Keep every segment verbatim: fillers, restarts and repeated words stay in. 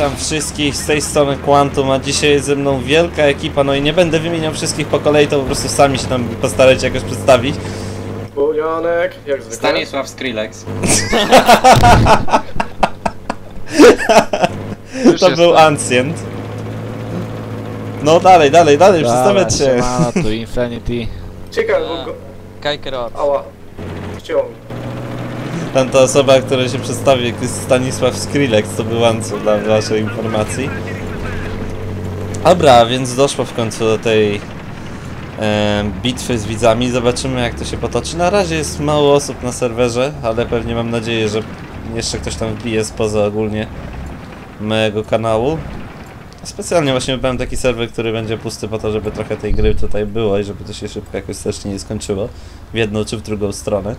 witam wszystkich z tej strony Quantum, a dzisiaj jest ze mną wielka ekipa, no i nie będę wymieniał wszystkich po kolei, to po prostu sami się tam postarajcie jakoś przedstawić. Bulionek, jak zwykle. Stanisław Skrillex. To był Ancient. No dalej, dalej, dalej, przedstawiać się. Siemano, tu Infinity. Ciekawe, bo go... Kajkerot. Ała. Chciał mi. Tamta osoba, która się przedstawi, jak jest Stanisław Skrillex, to był Ancient, dla waszej informacji. Dobra, więc doszło w końcu do tej e, bitwy z widzami. Zobaczymy, jak to się potoczy. Na razie jest mało osób na serwerze, ale pewnie mam nadzieję, że jeszcze ktoś tam wbije spoza ogólnie mojego kanału. Specjalnie właśnie wybrałem taki serwer, który będzie pusty po to, żeby trochę tej gry tutaj było i żeby to się szybko jakoś strasznie nie skończyło w jedną czy w drugą stronę.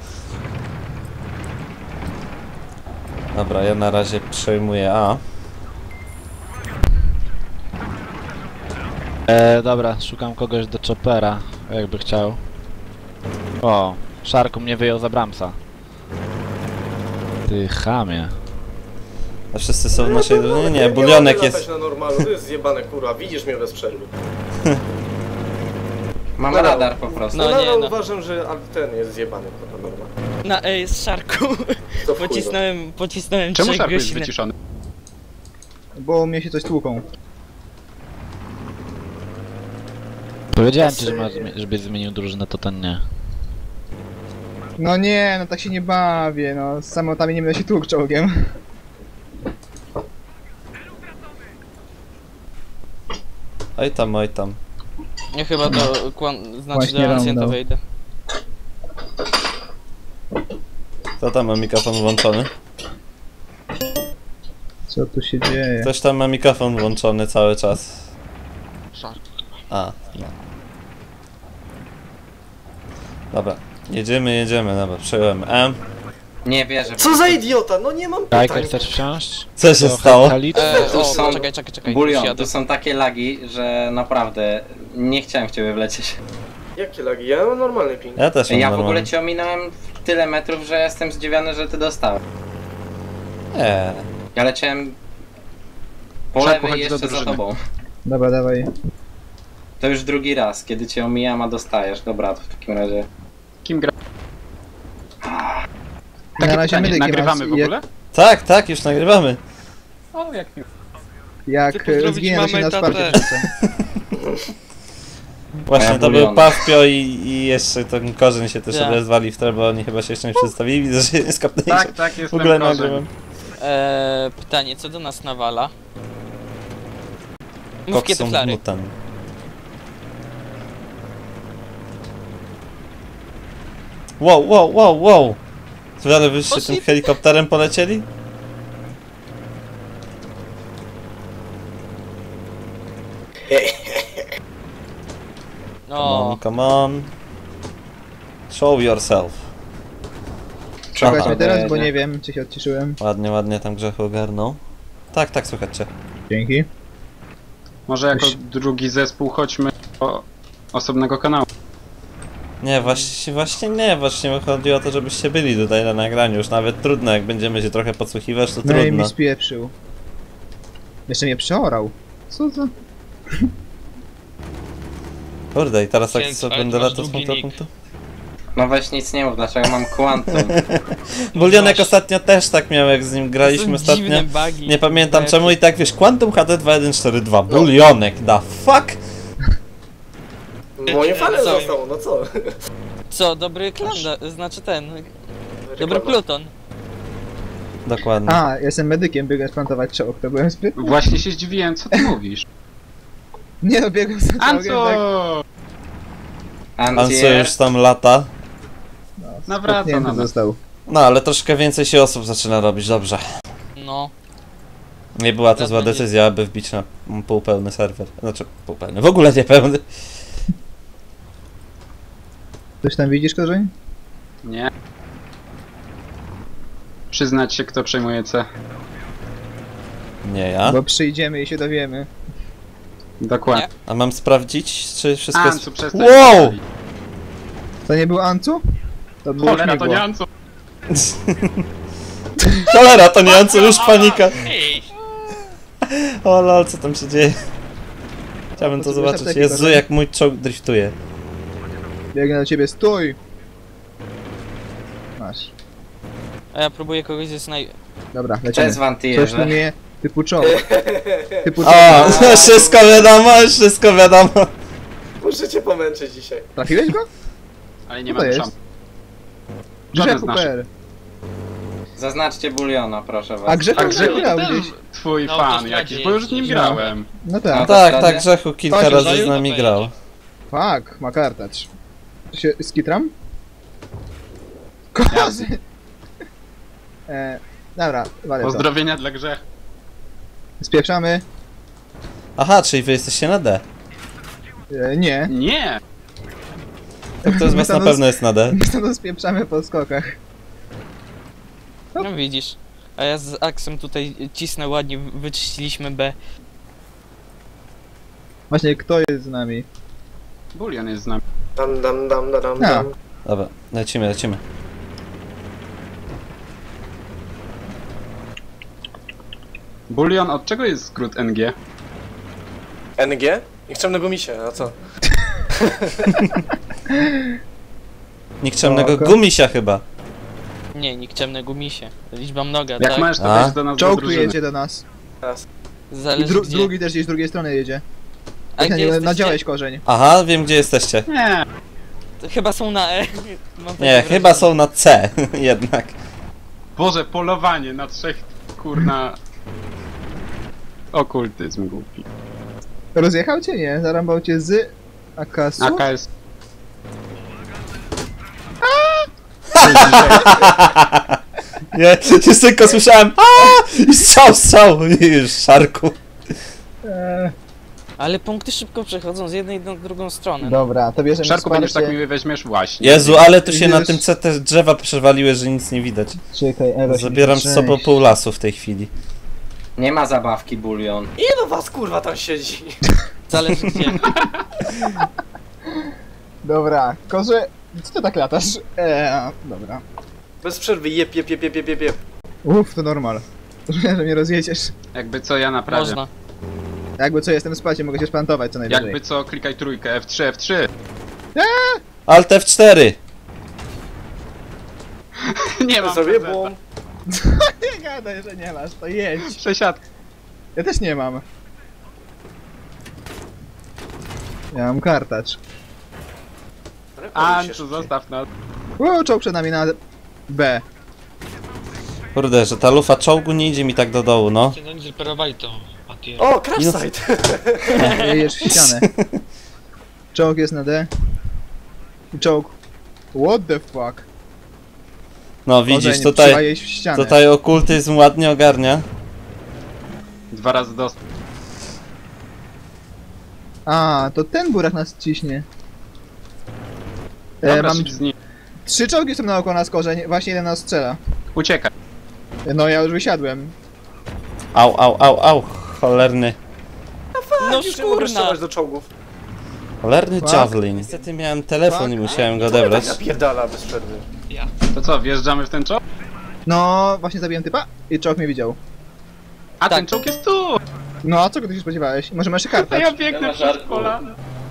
Dobra, ja na razie przejmuję A. E, dobra, szukam kogoś do choppera, jakby chciał. O, Szarku mnie wyjął za Bramsa. Ty chamie. A wszyscy są w naszej drużynie? Nie, nie Bulionek mogę jest... latać na normalu, to jest zjebane kurwa, widzisz mnie bez przerwy. Mam No, radar po prostu. No No, nie, nadal no. uważam, że ten jest zjebany kurwa normalnie. Na E jest Szarku. To w chuj, Pocisnąłem, pocisnąłem Czemu trzech Szarku jest gości. wyciszony? Bo mnie się coś tłuką. Powiedziałem ci, że masz, żebyś zmienił drużynę, to ten nie. No nie, no tak się nie bawię, no z samolotami nie będę się tłukł czołgiem. Oj tam, oj tam. Ja chyba do kłan... znaczy Właśnie do Ancjenta roundał. wejdę. Kto tam ma mikrofon włączony? Co tu się dzieje? Ktoś tam ma mikrofon włączony cały czas. A, no. Dobra, jedziemy, jedziemy, dobra, przejąłem M. Nie wierzę. Co za idiota, no nie mam Kajker, pytań. chcesz wsiąść? Co się Do stało? Helit? E, Tu o, są- czekaj, czekaj, czekaj. Bulion, jadę. to są takie lagi, że naprawdę nie chciałem w ciebie wlecieć. Jakie lagi? Ja mam normalny ping. Ja też mam Ja w normalny. ogóle cię ominąłem tyle metrów, że jestem zdziwiony, że ty dostałeś. Nie. Ja leciałem po Szarku, lewej chodź do jeszcze za drużyny. tobą. Dobra, dawaj. To już drugi raz, kiedy cię omijam, a dostajesz. Dobra, to w takim razie... Kim gra? Na Takie razie pytanie, medykiem, nagrywamy w a jak- ogóle? Tak, tak, już nagrywamy. O, jak mi... Jak Chcę pozdrowić zginie, to się mamę na i tatę. wsparcie wrzucę. Właśnie, Moja to był buliona. Pawpio i, i jeszcze ten korzeń się też Ja. odezwali w tle, bo oni chyba się jeszcze nie przedstawili. Widzę, że nie skapnęli Tak, się. tak, W jestem ogóle korzeń. nagrywam. E, pytanie, co do nas nawala? Mów kiedy Coxon flary. Mutant. Wow, wow, wow, wow! Ale wyście O, tym shit. helikopterem polecieli? Come on, No, come on. Show yourself. Słuchać Aha. mnie teraz, bo nie wiem, czy się odciszyłem. Ładnie, ładnie tam Grzechu ogarnął. Tak, tak, słuchajcie. Dzięki. Może jako drugi zespół chodźmy do osobnego kanału. Nie, właśnie, właśnie nie, właśnie chodzi o to, żebyście byli tutaj na nagraniu. Już nawet trudno, jak będziemy się trochę podsłuchiwać, to No i trudno. mi spieprzył. Jeszcze mnie przeorał. Co za... Kurde, i teraz tak Dzięki, co ale będę ty masz latał z długi punktu do nick. punktu? No weź nic nie mów, dlaczego mam Quantum. Bulionek masz- ostatnio też tak miał, jak z nim graliśmy są ostatnio. dziwne bugi. Nie pamiętam Bety. czemu i tak wiesz, Quantum H D dwa jeden cztery dwa, Bulionek, da fuck! Moim fanem Co? zostało, no co? Co, dobry klan, da- znaczy ten, dobry Reklama. pluton. Dokładnie. A, jestem medykiem, biegłem splantować czołg, to byłem sprytny. Właśnie się zdziwiłem, co ty mówisz? Nie no, biegłem za czołgiem, tak. Anco! Anso Antier, już tam lata. Nawraca Spotnięty na nas. został. No, ale troszkę więcej się osób zaczyna robić, dobrze. No, Nie była to Ja zła to nie- decyzja, aby wbić na półpełny serwer. Znaczy, półpełny, w ogóle niepełny. Coś tam widzisz, korzeń? Nie. Przyznać się, kto przejmuje C. Nie ja. Bo przyjdziemy i się dowiemy. Dokładnie. A mam sprawdzić, czy wszystko jest... Ancu, przestań. Wow! To nie był Ancu? To było Cholera, to śmigło. nie Ancu! Cholera, to nie Anco, już panika. Ej, O lol, co tam się dzieje? Chciałbym to Potrzebujesz zobaczyć. apteki, Jezu, proszę? jak mój czołg driftuje. Biegnę do ciebie, stój! Masz. A ja próbuję kogoś ze snaj... Dobra, Cześć lecimy. Coś tu Wantierze. mnie typu czołg. Typu czołg. O, wszystko wiadomo, wszystko wiadomo. Muszę cię pomęczyć dzisiaj. Trafiłeś go? Ale nie Co to mam jest? szans. Żaden Grzechu z naszych. P R. Zaznaczcie buliona, proszę was. A Grzechu A grał Grzechu grał też gdzieś. twój Na fan autostradzie jakiś, bo już z nim jeździ. grałem. No No tak. to Tak, wtedy- tak, Grzechu kilka Chodź, razy daj, z nami daj, grał. jedzie. Fuck, ma kartacz. To się skitram? Kozy! e, dobra, wale to. Pozdrowienia dla Grzechu. Spieprzamy. Aha, czyli wy jesteście na D. E, nie. Nie! To ktoś z My was na tam pewno jest na D. My stąd spieprzamy po skokach. No widzisz. A ja z Aksem tutaj cisnę ładnie, wyczyściliśmy B. Właśnie, kto jest z nami? Bulion jest z nami. Dam, dam, dam, dam, dam. A. dam. Dobra, lecimy, lecimy. Bulion, od czego jest skrót N G? N G? Nikczemnego misie, a co? Nikczemnego Spoko. gumisia chyba. Nie, nikczemnego misie. Liczba mnoga, Jak tak? masz, to A? wejdź do nas do Czołg tu drużyny. jedzie do nas. I Zależy dru gdzie. drugi też gdzieś z drugiej strony jedzie. A Jak gdzie na, jesteście? nadziałeś korzeń. Aha, wiem gdzie jesteście. Nie, Chyba są na E. Mam takie Nie, wrażenie. chyba są na C jednak. Boże, polowanie na trzech, kurna... Okultyzm głupi. Rozjechał cię? Nie. Zarąbał cię z Akasu? A K S... Nie, już tylko słyszałem aaa! I strzał, strzał! I już szarku. Eee, Ale punkty szybko przechodzą z jednej na drugą stronę. dobra, to bierzemy Szarku, będziesz tak wsparcie. miły, weźmiesz właśnie. Jezu, ale tu się na Wiesz- tym C te drzewa przewaliły, że nic nie widać. Czekaj, Ewa Zabieram z sobą pół lasu w tej chwili. Nie ma zabawki bulion. Ile was kurwa tam siedzi? Zależy gdzie. Dobra, korze... Co ty tak latasz? Eee, dobra. Bez przerwy, jep, jep, jep, jep, jep, jep, jep. Uff, to normal. Że mnie rozjedziesz. Jakby co, ja naprawię. Można. Jakby co, jestem w spacie, mogę się splantować co najwyżej. Jakby co, klikaj trójkę, F trzy, F trzy. Alt F cztery! Nie mam Sobie, prezesa. bo... Nie gadaj, że nie masz, to jedź. Przesiadka. Ja też nie mam. Ja mam kartacz. Ancu, zostaw nas. Uuu, czołg przed nami na B. Kurde, że ta lufa czołgu nie idzie mi tak do dołu, no. No zreperowali to, Matię. O, crash site! Jedziesz w ścianę. Czołg jest na D. I czołg. What the fuck? No widzisz, Korzeń, tutaj, trzeba jeść w ścianę. tutaj okultyzm ładnie ogarnia. Dwa razy dostał. A, to ten burak nas ciśnie. E, Dobra, mam szybko z nim. trzy czołgi są naokoło nas korzeń, właśnie jeden nas strzela. Uciekaj. No ja już wysiadłem. Au, au, au, au, cholerny. No Już nie mogę szkurna. strzelać do czołgów. Cholerny Fuck. javelin. Niestety miałem telefon i musiałem go odebrać. Tak napierdala bez przerwy. To co, wjeżdżamy w ten czołg? No, właśnie zabiłem typa i czołg mnie widział. A Tak. ten czołg jest tu! No, a co ty się spodziewałeś? Może masz A kartę? ja biegnę przez pola.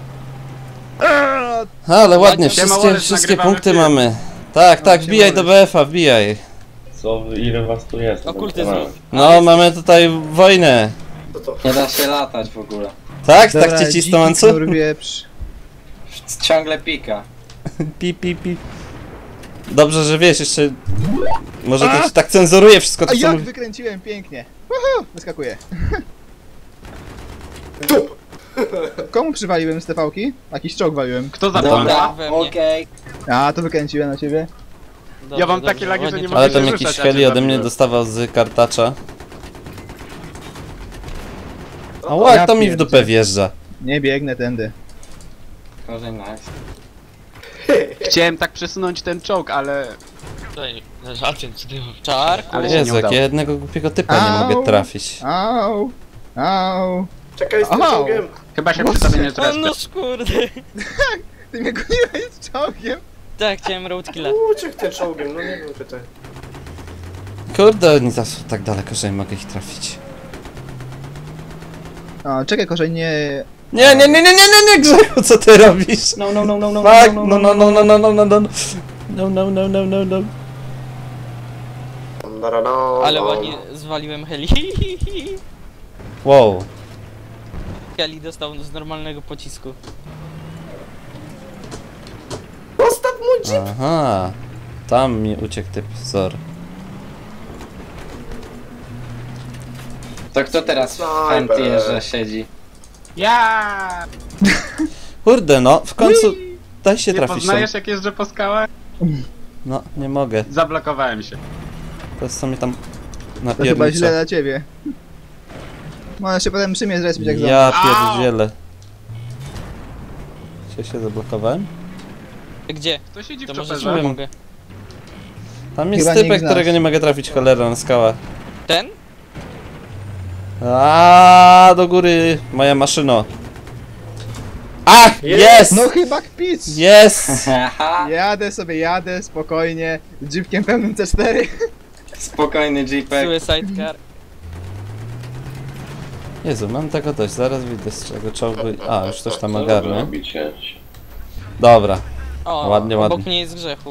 Ale ładnie, Siema, wszystkie, Wallace, wszystkie nagrywamy punkty film. mamy. Tak, tak, siema, wbijaj do B F a, wbijaj. Co, ile was tu jest? Okultyzm. No, mamy tutaj wojnę. Co to? Nie da się latać w ogóle. Tak? Dobra, Tak cię dziki cisną, Ancu? knur wieprz. Ciągle pika. Pi, pi, pi. Dobrze, że wiesz, jeszcze... Może to się tak cenzuruje wszystko A to, co jak mówi. wykręciłem pięknie. Uhu, wyskakuję. Komu przywaliłem z T V-ki? Jakiś czołg waliłem. Kto za Dobra, to? we mnie. okej. A, to wykręciłem na ciebie. Dobrze, Ja mam dobrze, takie lagi, że ładnie nie to- mogę Ale tam się jakiś ruszać, a heli cię ode mnie zabiłem. dostawał z kartacza. A Ja łak to mi w pierdzie- dupę wjeżdża. Nie biegnę tędy. Korzeń nice. Chciałem tak przesunąć ten czołg, ale... Tutaj, żarciem, co ty Czarku. Ale się Jezu, nie jak udało. ja jednego głupiego typa nie Au. mogę trafić. Au. Au. Czekaj z tym Aha. czołgiem. Chyba się przy tobie nie O, zrespię. no szkurde. Ty mnie goniłeś z czołgiem. Tak, chciałem roadkilla. Uciekł tym czołgiem, no nie wiem pytań. Kurde, oni zawsze tak daleko, że nie mogę ich trafić. A, czekaj, korzeń, nie... Nie, nie, nie, nie, nie, nie, nie, Grzechu, co ty robisz? No, no, no, no, no, Tak, no, no, no, no, no, no, no, no, no, no, no, no, no, no, no. Ale ładnie zwaliłem heli. Wow. Heli dostał z normalnego pocisku. Postaw mój jeep! Aha. Tam mi uciekł typ wzor. To kto teraz w Snajper. Frontierze siedzi? Ja! Kurde, no, w końcu daj się Nie trafić tam. poznajesz jak jeżdżę po skałach? No, nie mogę. Zablokowałem się. To jest co mnie tam To chyba źle napiernicza. dla ciebie. Możesz się potem przy mnie zrespić jak Ja pierdzielę. Się się zablokowałem? Gdzie? Kto siedzi w To może czoperze? nie mogę. Tam jest Chyba typek, nikt z nas. którego nie mogę trafić, cholera, na skałach. Ten? A do góry, moja maszyno. Ach, jest! No chyba kpic! Jest! Haha, Jadę sobie, jadę, spokojnie, z jeepkiem pełnym C cztery. spokojny jeepek. Suicide car. Jezu, mam tego dość, zaraz wyjdę z czego czołgu. A, już coś tam Co wy ogarnę. robicie? Dobra, O, Ładnie, obok ładnie. mnie jest grzechu.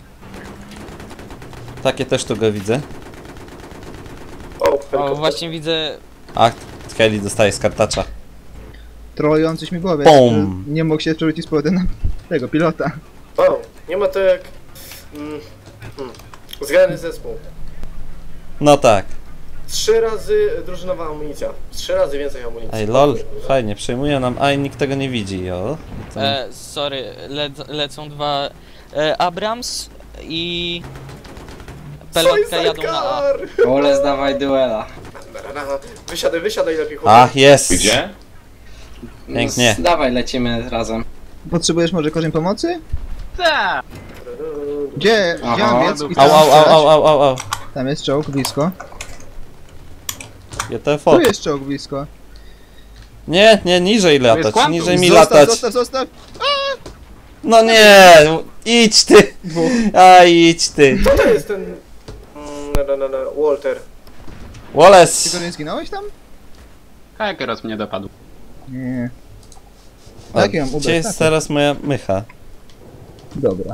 takie też tu go widzę. O, O, helikopter. właśnie widzę... Ach, Kelly dostaje z kartacza. Trolujący śmigłowiec. Pum. Nie mógł się przerzucić z powrotem na tego pilota. O, nie ma to jak... Mm, hmm. Zgrany zespół. No tak. Trzy razy drużynowa amunicja. Trzy razy więcej amunicji. Ej, lol, fajnie, przejmuje nam, a i nikt tego nie widzi, o. I to- E, sorry, le lecą dwa... E, Abrams i... Pelotka jadą na A. Ole, zdawaj duela. Wysiadaj, wysiadaj lepiej, chłopie. Ach, jest! Gdzie? Pięknie. No, dawaj, lecimy razem. Potrzebujesz może korzeń pomocy? Tak! Gdzie? Gdzie Aha. mam biec? I Au, tam au, au, strzelać? au, au, au, au. Tam jest czołg blisko. J T F O. Tu jest czołg blisko. Nie, nie, niżej latać, Quantum. niżej mi Zostaw, latać. zostaw, zostaw! No nie, idź ty! Dwóch. A idź ty! Co to jest ten... Mm, no, no, no, Walter. Ty Wallace! go nie zginąłeś tam? Hakeros mnie dopadł. Nie. A, Jaki mam ubrać? Gdzie jest Taki. teraz moja mycha? Dobra.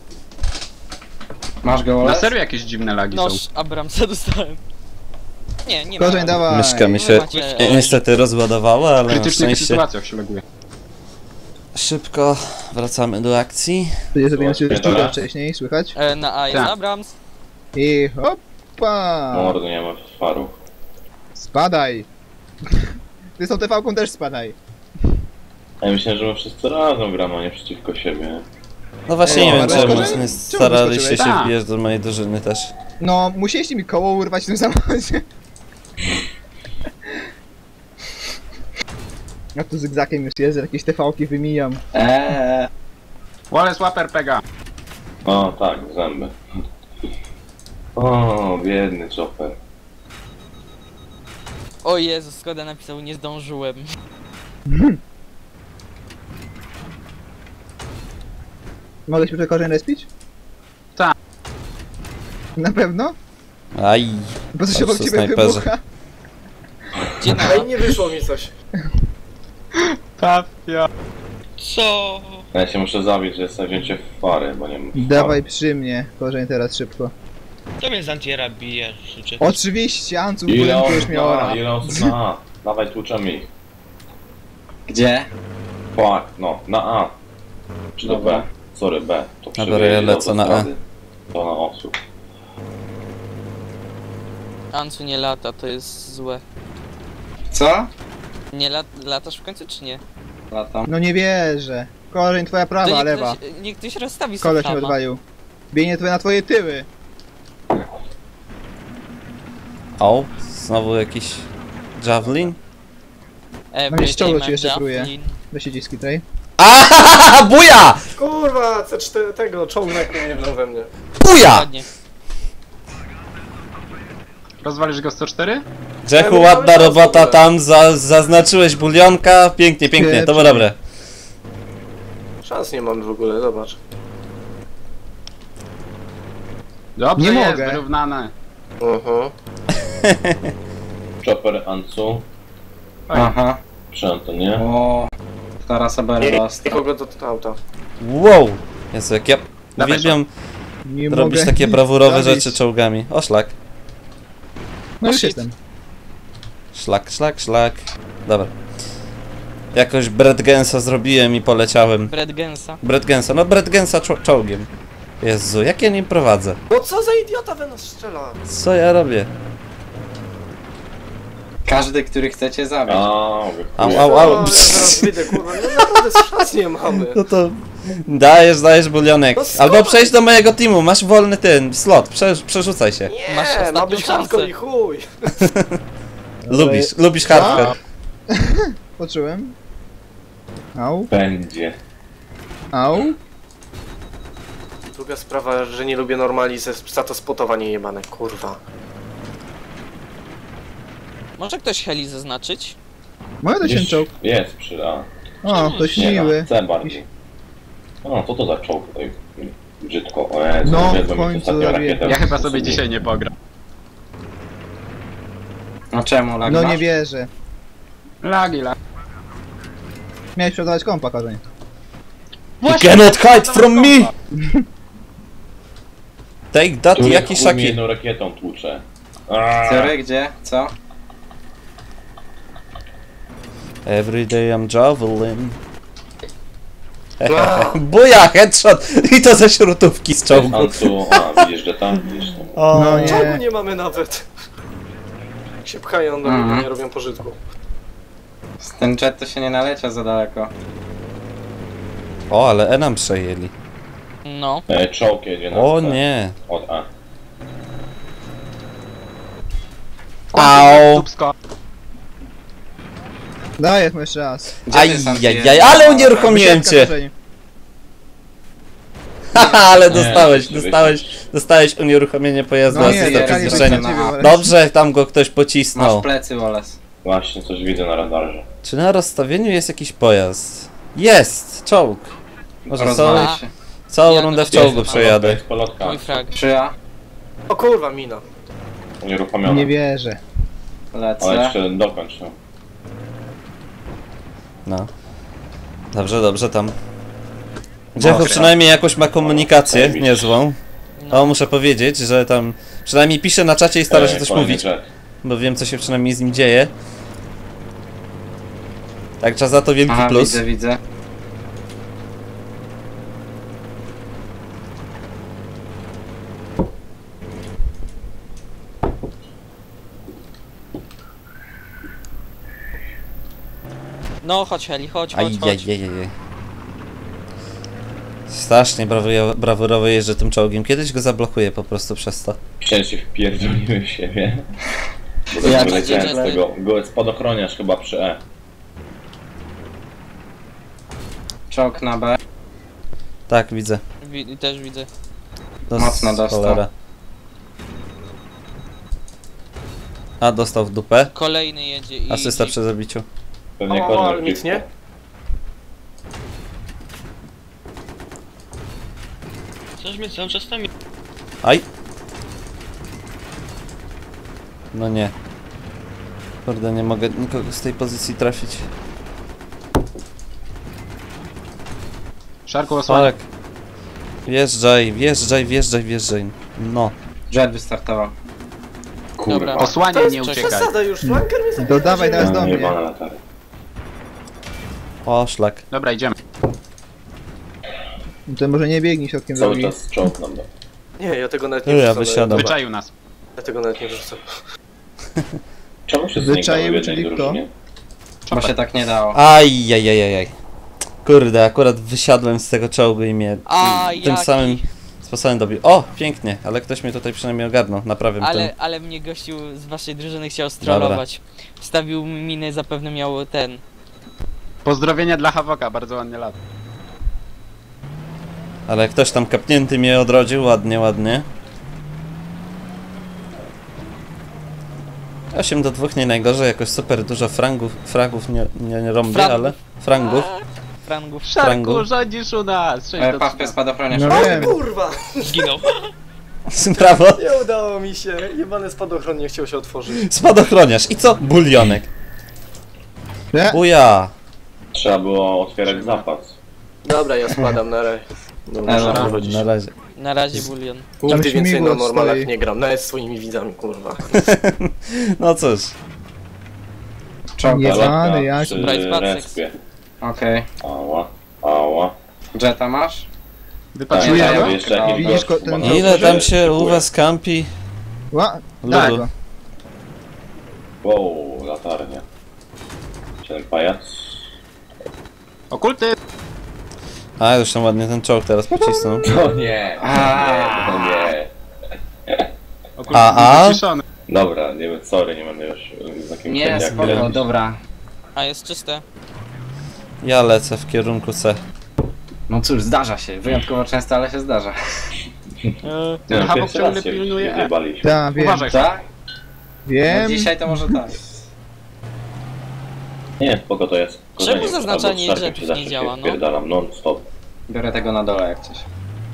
Masz go, Na Ole? serio jakieś dziwne lagi są. Noż Abramsa dostałem. Nie, nie ma. Korzeń dawaj. Myszka mi Wy się macie- ni- niestety rozładowała, ale W na krytycznych szczęście sytuacjach się laguje. szybko wracamy do akcji. Tu zrobiłem się Dobra. szczurę wcześniej, słychać? E, na A jest Tak. Abrams. I hopa! Mordu, nie ma farów. Spadaj! Ty z tą T V-ką też spadaj. Ja myślę, że my wszyscy razem gramy, a nie przeciwko siebie. No właśnie O, nie wiem, ale czemu szkoda, nie czemu staraliście wyskoczyłeś? się Tak. wbijać do mojej drużyny też. No, musieliście mi koło urwać w tym samochodzie. Ja tu zygzakiem już jeżdżę, jakieś T V-ki wymijam. Eee, Wallace, łap R P G. O, tak, zęby. O, biedny chopper. O Jezus, Skoda napisał, nie zdążyłem. Mogę się tutaj korzeń respić? Tak. Na pewno? Aj, Bo coś się obok Patrz, ciebie snajperze. wybucha. Gdzie na Ej, nie wyszło mi coś. Trafia. Co? Ja się muszę zabić, że jestem wzięcie w fary, bo nie mam Dawaj przy mnie, korzeń teraz szybko. To mnie z antiera bije, czy Oczywiście, Ancu w Ile budynku już osób miała. na A? Ile osób na A? Dawaj, tłuczemy ich. gdzie? Fuck, no, na A. Czy do Dobra. B? Sorry, B. To Dobra, przebiegnie ja do lecę na A. autostrady. To na osób. Ancu nie lata, to jest złe. Co? Nie lat latasz w końcu, czy nie? Latam. No nie wierzę. Korzeń twoja To prawa, niech lewa. ktoś, niech ktoś rozstawi Koleś mnie Soframa. odwalił. Biegnie twoje na twoje tyły. o, znowu jakiś javelin? Every No i z czołgu day ci jeszcze I'm pruje. Javelin. Weź ściski tutaj. A buja! Kurwa, C cztery tego, czołgnek nie wziął we mnie. Buja! Ładnie. Rozwalisz go sto cztery? Grzechu, Ja ładna miałem robota czas w ogóle. tam, za, zaznaczyłeś bulionka, pięknie, pięknie, to było dobre. Szans nie mamy w ogóle, zobacz. Dobrze Nie jest, mogę. wyrównane. Mhm. Chopper Ancu. Aha. Sprzęt, to nie? O, teraz sobie Nie, dostał. nikogo do do auta. Wow! Jezu, jak ja Dawaj, uwielbiam Nie robić mogę takie nic brawurowe zrobić. rzeczy czołgami. O, szlak. No już jestem. Szlak, szlak, szlak. Dobra. Jakoś Bredgensa zrobiłem i poleciałem. Bredgensa. Bredgensa, no Bredgensa czo czołgiem. Jezu, jak ja nim prowadzę? No co za idiota we nas strzela? Co ja robię? Każdy, który chcecie zabić. Aaa, Au, au, au. No, ja zaraz wyjdę, kurwa, no naprawdę szans nie mamy. No to... Dajesz, dajesz bulionek. No skąd? Albo przejdź do mojego teamu, masz wolny ten slot, Prze przerzucaj się. Nie, Masz ma ostatnią być szansę. hardcore i chuj. Lubisz, lubisz hardcore. Poczułem. Au, Będzie. au. Druga sprawa, że nie lubię normali ze, za to spotowanie jebane, kurwa. Może ktoś heli zaznaczyć? Moja to się Gdzieś czołg. jest przy A. O, to Nie, śniły. na C bardziej. O, co to za czołg tutaj? Brzydko, o Jezu, No, wiedzą w mi końcu ostatnio robię. rakietę. Ja chyba sobie dzisiaj nie pogram. No czemu lag No masz? nie wierzę. Lagi, lagi. Miałeś sprzedawać kompa, Korzeń. You cannot hide from me! Take that, Tu jaki chuj mi szaki. jedną rakietą tłucze. Aaaa. Który, gdzie? Co? Every day I'm javelin. Buja, headshot! I to ze śrutówki z czołgu. On tu, a widzisz, że tam, widzisz tam. O, No Czołgu nie. nie mamy nawet. Jak się pchają do Mhm. mnie, nie robią pożytku. Ten jet to się nie nalecia za daleko. o, ale E nam przejęli. No. E, czołg jedzie na O C. nie. Od A. Au! Dupsko. Dajesz mu jeszcze raz. Gdzie ty sam Ajajaj, jest? ale unieruchomiłem Wysiadka, cię! Korzeń. Haha, ale Nie, dostałeś, nie, dostałeś, dostałeś unieruchomienie pojazdu, No nie, asystę czekali, przy że zniszczeniu. to na- Dobrze, tam go ktoś Masz pocisnął. plecy, Wallace. Właśnie, coś widzę na radarze. Czy na rozstawieniu jest jakiś pojazd? Jest! Czołg! Może Rozwalaj całą, się. całą Ja rundę w to czołgu jest To przejadę. jest polotka. Mój frag. Trzy A. O kurwa, mina. Unieruchomiona. Nie wierzę. Ale Lecę. jeszcze dokończ no. No. Dobrze, dobrze, tam. Dziechu Dobra. przynajmniej jakąś ma komunikację Zajebiście. niezłą. No. O, muszę powiedzieć, że tam przynajmniej pisze na czacie i stara się E, coś kolejny mówić, jet. bo wiem co się przynajmniej z nim dzieje. Także za to wielki Aha, plus. widzę, widzę. No, chodź heli, chodź, chodź, chodź. Ajajajaj. Strasznie brawurowo, brawurowo jeżdżę tym czołgiem. Kiedyś go zablokuję po prostu przez to. Chciałem się wpierdoliły w siebie. Bo Ja tak cię wyleciałem z dzielę. tego. Go spadochroniarz chyba przy E. Czołg na B. Tak, widzę. Wi też widzę. No, Mocno dostał. cholera. A, dostał w dupę. Kolejny jedzie i... Asysta i- przy zabiciu. Pewnie O, Kozak ale nic blisko. nie? Coś mnie cały czas tam... Aj! No nie. Kurde, nie mogę nikogo z tej pozycji trafić. Szarku osłania. Tak. Wjeżdżaj, wjeżdżaj, wjeżdżaj, wjeżdżaj. No. Jet wystartował. Dobra. Osłaniaj, To jest nie Czekaj. uciekaj. przesada już, flanker mnie zabiera. Dodawaj teraz do No, mnie. jebana latarka. O, szlak. Dobra, idziemy. No to może nie biegnij środkiem Cały drogi. czas czołg nam da. Nie, ja tego nawet nie Ja wrzucam. wysiadam. Dobra, Wyczaił nas. ja tego nawet nie wrzucam. Czemu się Wyczaił, znikały w jednej czyli kto? drużynie? Bo się tak nie dało. Ajajajajaj. Kurde, akurat wysiadłem z tego czołgu i mnie A, tym jaki. samym sposobem dobił. O, pięknie, ale ktoś mnie tutaj przynajmniej ogarnął na prawym Ale, tym. ale mnie gościu z waszej drużyny chciał strollować. Wstawił mi miny, zapewne miał ten... Pozdrowienia dla Hawoka, bardzo ładnie lat. Ale ktoś tam kapnięty mnie odrodził, ładnie, ładnie. osiem do dwóch nie najgorzej, jakoś super dużo frangów, fragów nie, nie, nie rąbię, Frangów. ale... Frangów. Frangów. Frangu. Szarku, rządzisz u nas. sześć E, do Pawkę trzynastu. spadochroniarz. No O wiem. kurwa! Zginął. Brawo. Nie udało mi się. Jebany spadochron nie chciał się otworzyć. Spadochroniarz. I co? Bulionek. Nie? Buja! Trzeba było otwierać zapas. Dobra, ja spadam na razie. No, muszę Dobra, wychodzić. Na razie. Na razie bulion. Nigdy Tam więcej na śmigło normalach stoi. nie gram, nawet z swoimi widzami, kurwa. No cóż. Czołg. Nie. Jebany Galatka jak- przy Bright Patrick. respie. Okej. Ała, ała. Jetta masz? Tak, Wypatrzyłem ja ja mam. jeszcze jakiś Widzisz gość ko- ten- chyba na Ile górze tam się u szykuje. was kampi? Ła? Ludu. Tak. Wow, latarnia. Ten pajac. Okulty! A, już tam ładnie ten czołg teraz pocisnął. No nie, nie, no nie. Okulty A, a? był wyciszony. Dobra, nie wiem, sorry, nie będę już z jakimś Nie, spoko, dobra. A jest czyste. Ja lecę w kierunku C. No cóż, zdarza się. Wyjątkowo często, ale się zdarza. Eee, Nie, no, Hawok pierwszy raz ciągle się pilnuje E. wjebaliśmy. Tak, wiem. Uważaj. Tak? No Wiem. dzisiaj to może tak. Nie, spoko to jest. Czemu Korzenie, zaznaczanie albo w jetów szarpie nie zawsze działa, się no? Wpierdalam non stop. Biorę tego na dole jak coś.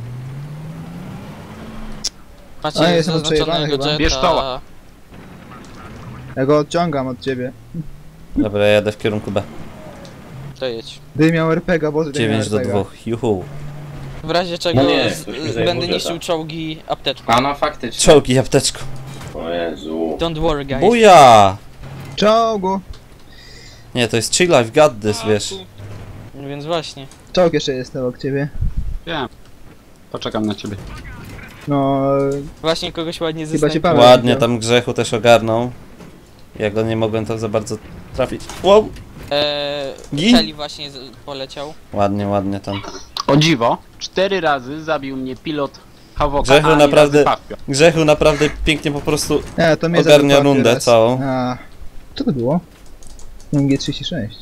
A, Macie jestem przejebany zaznaczonego chyba. jetta. Bierz toła. Ja go odciągam od ciebie. Dobra, ja jadę w kierunku B. To jedź. Gdy miał R P G, bo ty miał dziewięć do R P G. dwóch. Juhu. W razie czego No nie, z, ktoś mi z, zajmuje będę jetta. niszczył czołgi apteczką. A no faktycznie. Czołgi, apteczko. O Jezu. Don't worry guys. Buja! Czołgu! Nie, to jest chill life, got this, wiesz. Więc właśnie. Czołg jeszcze jest obok ciebie. Wiem. Poczekam na ciebie. No... Właśnie kogoś ładnie Chyba cię zastąpił. Paweł Ładnie widział. tam Grzechu też ogarnął. Ja go nie mogłem tam za bardzo trafić. Wow! Eee, Gin? Kelly właśnie z, poleciał. Ładnie, ładnie tam. O dziwo, cztery razy zabił mnie pilot Hawoka, Grzechu, a ani naprawdę- razy Pawpio. Grzechu naprawdę pięknie po prostu E, to mnie ogarnia zabił rundę teraz. całą. A, co to było? M G trzydzieści sześć.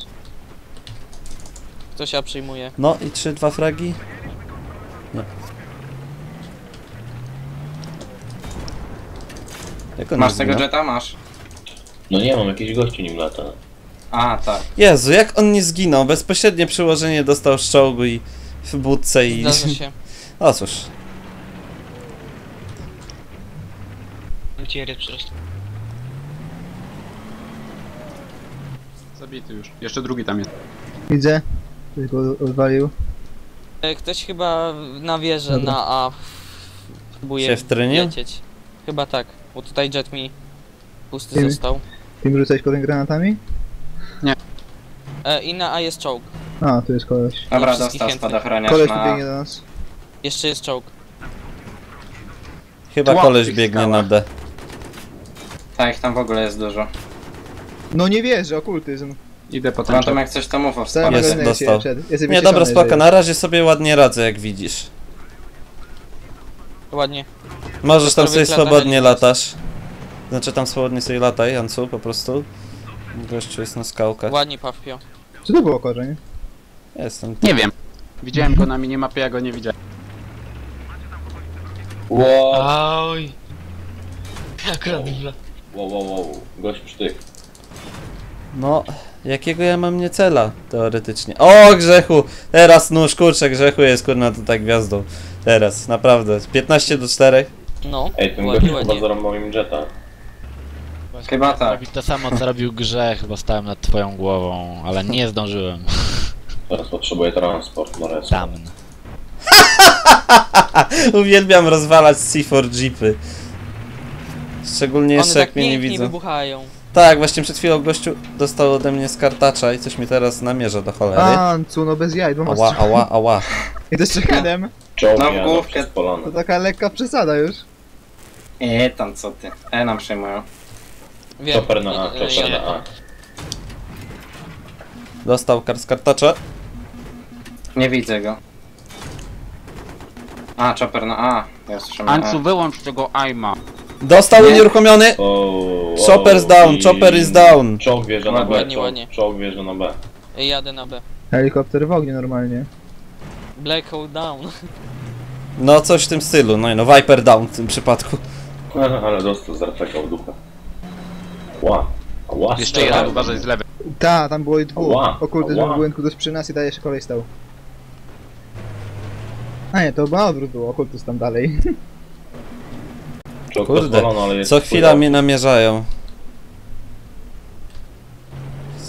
Kto się przyjmuje. No i trzy, dwa fragi. Nie. Jak on Masz nie tego zginął? jetta? Masz. No nie, mam jakiś gości nim lata. A, tak. Jezu, jak on nie zginął? Bezpośrednie przyłożenie dostał z czołgu i w budce i... Zdarza się. O cóż. Gdzie jest przyrost? Zabity już. Jeszcze drugi tam jest. Widzę. Ktoś go odwalił. E, Ktoś chyba na wieżę Dobra. na A próbuje Się wtrynił? lecieć. Chyba tak, bo tutaj jet mi pusty Ty- został. Ty mi rzucałeś potem granatami? E, I na A jest czołg. A, tu jest koleś. Dobra, wszystkich dostał chętnych. spadochroniarz Koleś tu na... biegnie do nas. Jeszcze jest czołg. Chyba Tła koleś w tych biegnie skałach. na D. Tak, ich tam w ogóle jest dużo. No nie wierzę, okultyzm. Idę po ten Tam czołg. jak coś to mów o Stałem Jest, magazynek się dostał. przed. Jestem Nie, dobra, wyciszony, spoko, że na razie sobie ładnie radzę, jak widzisz. Ładnie. Możesz tam Prawie sobie klata swobodnie heli jest. latasz. Znaczy tam swobodnie sobie lataj, Jancu, po prostu. Gościu jest na skałkach. Ładnie, Pawpio. Co to było korzeń? Jestem. Nie wiem. Widziałem go na minimapie, ja go nie widziałem. Wow, Oj. Akurat dobrze. wow, wow, wow. Gość psztyk. No, jakiego ja mam nie cela, teoretycznie. O, Grzechu! Teraz nóż, kurczę, Grzechu jest kurna tutaj gwiazdą. Teraz, naprawdę. piętnaście do czterech. No, Ej, tym ładnie, gościem ładnie. chyba zarąbał im jetta. Chyba tak. Robić to samo, co robił Grzech, bo stałem nad twoją głową, ale nie zdążyłem. Teraz potrzebuję transport, no res. Damn. Uwielbiam rozwalać C cztery Jeepy. Szczególnie One jeszcze tak jak mnie nie pięknie widzą. wybuchają. Tak, właśnie przed chwilą gościu dostał ode mnie z kartacza i coś mi teraz namierza do cholery. Ancu, no bez jaj, dwoma Ała, strzałami. ała, ała. I to jeszcze headem. Czołg No, w jadą główkę. przez polany. To taka lekka przesada już. E, tam co ty. E, nam przejmują. Wiem. Chopper na A, e, chopper jadę na tam. A. Dostał kar z kartacza. Nie widzę go. A, chopper na A. Ja słyszałem Ancu, A. wyłącz tego aima. Dostał Nie. unieruchomiony! O, Chopper's o, down, i- chopper is down. Czołg wjeżdża na B, Ładnie, czołg, ładnie. czołg wjeżdża na B. E, Jadę na B. Helikopter w ogniu normalnie. Black hole down. No coś w tym stylu, no i no Viper down w tym przypadku. Ale dostał z rafeka w dupę. Ła. Ła. Jeszcze jeden, uważaj z lewej. Ta, tam było i dwóch. Ała, Okultyzm ała. w budynku dość przy nas i dalej jeszcze kolej stał. A nie, to chyba odwrót był, okultyzm tam dalej. Czołg Kurde, rozwalony, ale jest co chwila wpływowy. mnie namierzają.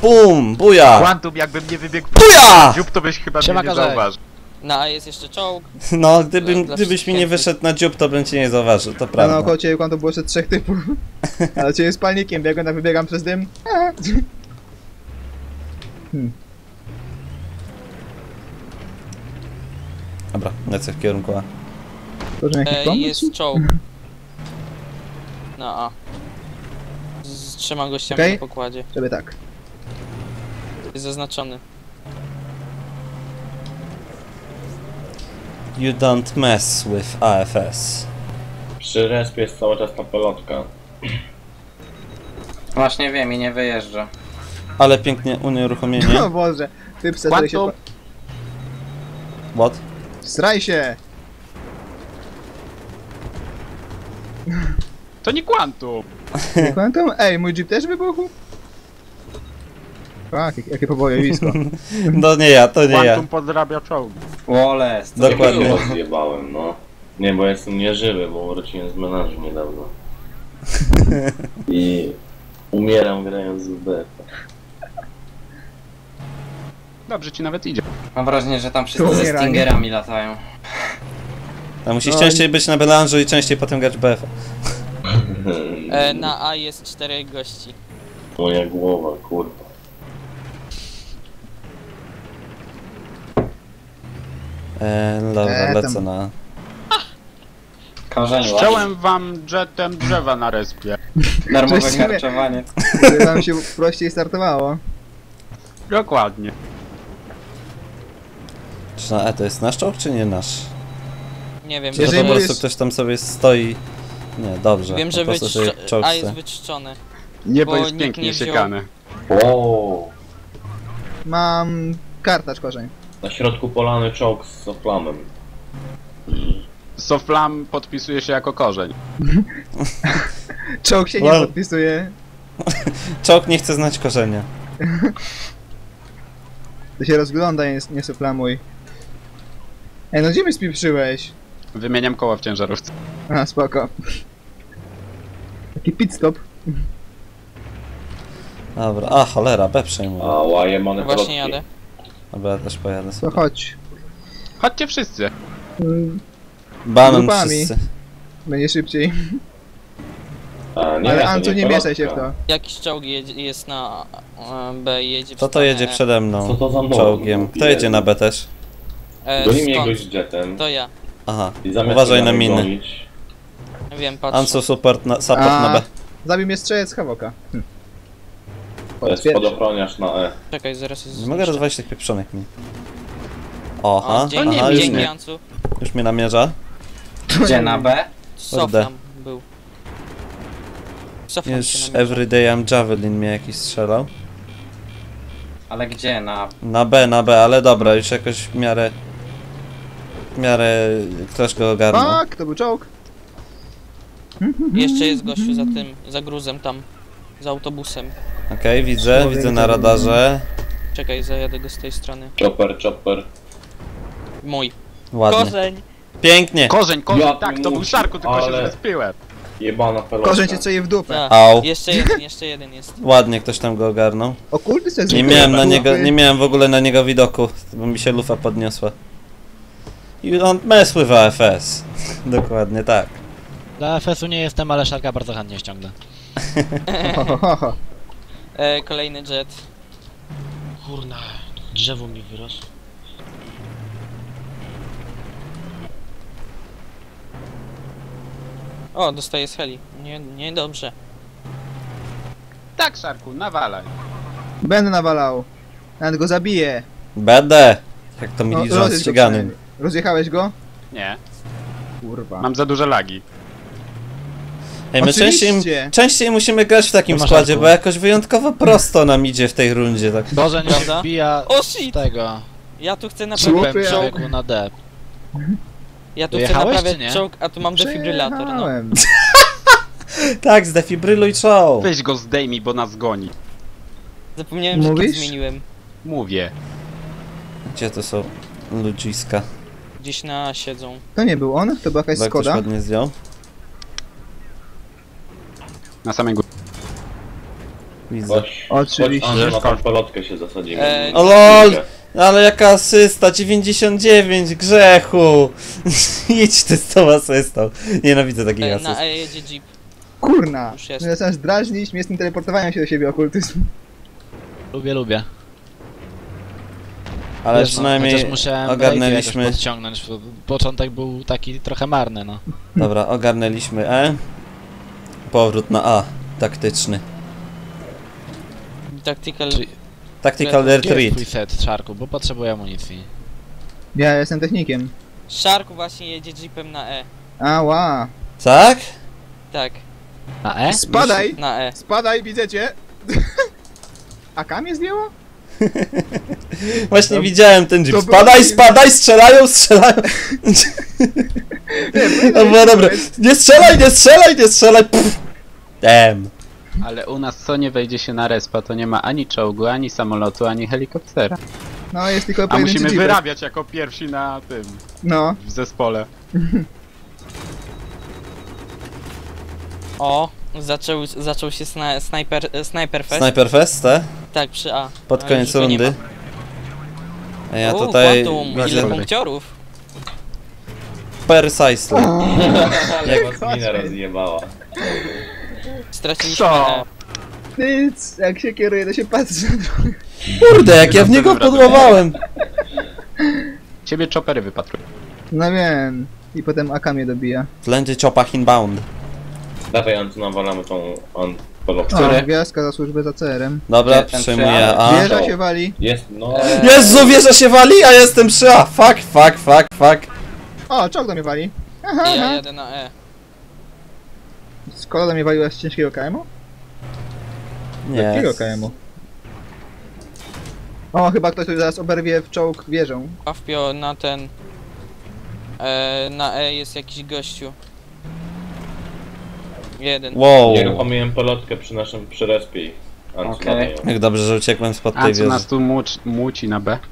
Bum! Buja! Quantum, jakbym nie wybiegł Buja! dziób, to byś chyba Siema, mnie nie Korzeń. zauważył. Na A jest jeszcze czołg. No, gdybym, Dla gdybyś mi nie wszystkich wyszedł na dziób, to bym cię nie zauważył, to A prawda. naokoło ciebie kąto było jeszcze trzech typów. Ale ciebie z palnikiem biegłem, tak wybiegam przez dym. A. Hmm. Dobra, lecę w kierunku A. Proszę jakiś E, pomysł? jest czołg. Na A. Z trzema gościami Okej. na pokładzie. Żeby tak. Jest zaznaczony. You don't mess with A F S. Przy respie jest cały czas ta pelotka. Właśnie wiem i nie wyjeżdża. Ale pięknie unieruchomienie. O Boże, typ se sobie się... Quantum. po- What? Straj się! To nie Quantum. Nie Quantum? Ej, mój jeep też wybuchł? Tak, jak- jakie pobojowisko. No nie ja, to nie ja. Quantum podrabia czołg. Wallace, co Dokładnie. Ja rozjebałem, no. Nie, bo jestem nieżywy, bo wróciłem z menażu niedawno. I umieram grając w B. Dobrze ci nawet idzie. Mam wrażenie, że tam To wszyscy ze umieranie. Stingerami latają. A musisz No, częściej być na melanżu i częściej potem grać B F. E, na A jest czterech gości. Moja głowa, kurwa. Eee, dobra, Eee, lecę tam. na... Korzeń ładny. Chciałem wam jetem drzewa na respie. Darmowe Właściwie- karczowanie. Żeby wam się prościej startowało. Dokładnie. Czy na E to jest nasz czołg, czy nie nasz? Nie wiem. Czy to Jeżeli po mówisz- prostu ktoś tam sobie stoi... Nie, dobrze. Wiem, po że prostu sobie wyczczo- czołg A jest chce. wyczyszczone. Niebo Bo jest nikt pięknie nie wziął. siekane. Wow. Mam kartacz korzeń. Na środku polany czołg z soflamem. Soflam podpisuje się jako korzeń. Czołg się nie Wow. podpisuje. Czołg nie chce znać korzenia. To się rozgląda, nie, nie suflamuj. Ej, no gdzie mnie spieprzyłeś? Wymieniam koła w ciężarówce. Aha, spoko. Taki pit stop. Dobra, a cholera, B przejmuję. A łajemane Właśnie pelotki. jadę. Dobra, ja też pojadę To sobie. chodź. Chodźcie wszyscy. Mm, Banan grupami. wszyscy. Będzie szybciej. A, nie, Ale to Ancu, nie pelotka. mieszaj się w to. Jakiś czołg jedzie, jest na e, B i jedzie w Kto to stronę jedzie E. przede mną? Co to za noc? Czołgiem. Kto jedzie na B też? E, Goni mnie skąd? gość jetem. To ja. Aha, I zamiast uważaj mnie na miny. gonić, Wiem, patrzę. Ansu support na, support na A, B. zabił mnie strzelec z Hawoka. Hm. to jest Pierwszy. spadochroniarz na E. Czekaj, zaraz jest Nie mogę rozwalić tych pieprzonych mi. Oha, O, dzięki, aha, już dzięki mnie, Ancu. już mnie namierza. Gdzie na B? Soflam był. Soflam Już się namierza. everyday I'm javelin mnie jakiś strzelał. Ale gdzie? Na... Na B, na B, ale dobra, już jakoś w miarę... W miarę ktoś go ogarnął. Tak, to był czołg. Jeszcze jest gościu za tym, za gruzem tam. Za autobusem. Okej, widzę, Człowiek widzę na to- radarze. Czekaj, zajadę go z tej strony. Chopper, chopper. Mój. Ładnie. Korzeń! Pięknie! Korzeń, korzeń, Ja tak, tu to był muszę, Szarku, tylko ale- się zrespiłem. Jebana pelotka. Korzeń cię strzeli w dupę. Tak. Au. Jeszcze jeden, jeszcze jeden jest. Ładnie ktoś tam go ogarnął. O kurde, co jest Nie zwykłe miałem na dupy. niego, nie miałem w ogóle na niego widoku, bo mi się lufa podniosła. You don't mess with A F S. Dokładnie tak. Dla F S u nie jestem, ale Szarka bardzo chętnie ściągnę. Ho, ho, ho, ho. E, kolejny jet. Kurna, drzewo mi wyrosło. O, dostaję z heli. Nie, nie dobrze. Tak, Szarku, nawalaj. Będę nawalał. Nawet go zabiję. Będę! Jak to mi No, liżą rozjedź go ściganym. przynajmniej. Rozjechałeś go? Nie, Kurwa. mam za duże lagi. Ej, my częściej, Oczywiście. częściej musimy grać w takim Nie ma składzie, żartu. bo jakoś wyjątkowo prosto nam idzie w tej rundzie. Tak. Boże, nie się Prawda? wbija O z shit! tego. Ja tu chcę Słupy, naprawiać ale- czołg. Człowieku na D. Ja tu chcę Dojechałeś, naprawiać czy nie? czołg, a tu mam defibrylator, no. Przejechałem. Tak, zdefibryluj czoł! Weź go zdejmij, bo nas goni. Zapomniałem, że Mówisz? to zmieniłem. Mówię. Gdzie to są ludziska? Gdzieś na A siedzą. To nie był on? To była jakaś Bo jak ktoś Skoda? ładnie zdjął. Na samej górze. Widzę. Chodź, Oczywiście. chodź, Andrzej, na tą pelotkę się zasadzimy. Eee, O lol! Ale jaka asysta, dziewięćdziesiąt dziewięć, grzechu! Idź ty z tą asystą. Nienawidzę takich E, asyst. na E jedzie jeep. Kurna! Już jest. No zaczynasz drażnić mnie z tym teleportowaniem się do siebie okultyzm. Lubię, lubię. Ale Wiesz, no, przynajmniej chociaż musiałem ogarnęliśmy. jakoś podciągnąć, bo początek był taki trochę marny, no. Dobra, ogarnęliśmy E. Powrót na A. Taktyczny. Tactical. Czyli- Tactical Gdzie jest retreat. twój set, Szarku, bo potrzebuję amunicji. Ja jestem technikiem. Shark właśnie jedzie jeepem na E. Ała! Tak? Tak, Na E? Spadaj! na E. Spadaj, widzę cię! A kam je zdjęło? Właśnie To- widziałem ten jeep. to było Spadaj, dziwne. spadaj, strzelają, strzelają. To było dobre. Nie strzelaj, nie strzelaj, nie strzelaj. Pff. Damn. Ale u nas co nie wejdzie się na respa, to nie ma ani czołgu, ani samolotu, ani helikoptera. No jest tylko A pojedynczy musimy jeepek. wyrabiać jako pierwsi na tym, No. w zespole. O, zaczął, zaczął się sna snajper, e, Sniper Fest. Sniper Fest, te? Tak, przy A. Pod Ale koniec już go nie rundy. ma. A ja U, tutaj Quantum, ile widzę punkciorów. Precisely. Ale was mina rozjebała. Straciliśmy Co? E. Nic, jak się kieruje, to się patrzy. Kurde, jak ja w niego podłowałem. Ciebie choppery wypatrują. No wiem. I potem A K mnie dobija. Będzie ciopach inbound. Dawaj, Antu, nawalamy tą an- pelotkę. O, gwiazdka za służbę za C R M. Dobra, Gdzie ten przyjmuję przyjazd? A. Wieża się wali. Jest, no... Jezu, wieża się wali, a jestem przy A. Fuck, fuck, fuck, fuck. O, czołg do mnie wali. Aha, Ja aha. jadę na E. Skoro do mnie waliła z ciężkiego K M-u? Nie. Jakiego K M-u? O, chyba ktoś tu zaraz oberwie w czołg wieżą. Awpio na ten... E, na E jest jakiś gościu. Jeden. Wow. Nieruchomiłem pelotkę przy naszym, przy respie. Antu, Okej. dawaj ją. Jak dobrze, że uciekłem spod A tej co wieży. nas tu muci, muci na B?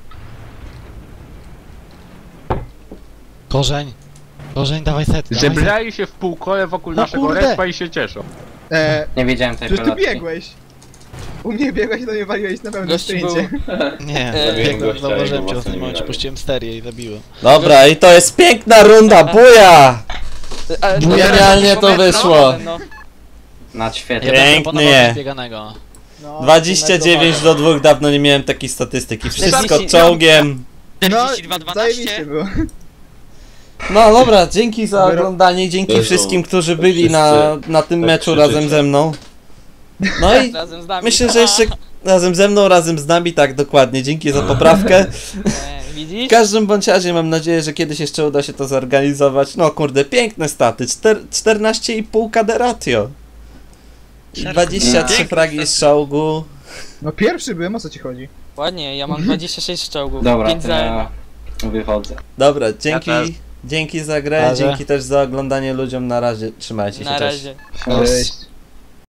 Korzeń! Korzeń, dawaj set, dawaj set. Zebrali się w półkole wokół No naszego kurde. respa i się cieszą. Eee, Nie widziałem tej przecież ty pelotki. biegłeś. U mnie biegłeś i do mnie waliłeś na pełnym Gościu był... sprincie. Nie, E, Zabiłem biegłem, gościa, zauważyłem jego cię w własnymi ostatnim momencie, minami. puściłem sterię i zabiłem. Dobra, i to jest piękna runda, buja! Ale Genialnie to wyszło. No, Na świecie. Ja bym Pięknie. proponował bieganego. No, dwadzieścia dziewięć do dwóch, dawno nie miałem takiej statystyki. Wszystko czterdzieści czołgiem. No, czterdzieści dwa dwanaście. zajebiście było. No dobra, dzięki za Wyro- oglądanie, dzięki Jezu, wszystkim, którzy tak byli na, wszyscy na tym tak meczu krzyczycie. razem ze mną. No i Razem z nami. myślę, że jeszcze razem ze mną, razem z nami, tak dokładnie, dzięki za poprawkę. E, widzisz? W każdym bądź razie mam nadzieję, że kiedyś jeszcze uda się to zorganizować. No kurde, piękne staty, Czter- czternaście i pół K D ratio. I dwadzieścia trzy fragi z czołgu. No pierwszy byłem, o co ci chodzi? Ładnie, ja mam dwadzieścia sześć czołgów. Dobra, pięć to za ja wychodzę. Dobra, dzięki, też. dzięki za grę, Razie. dzięki też za oglądanie ludziom, na razie, trzymajcie się, Na cześć. razie. Cześć.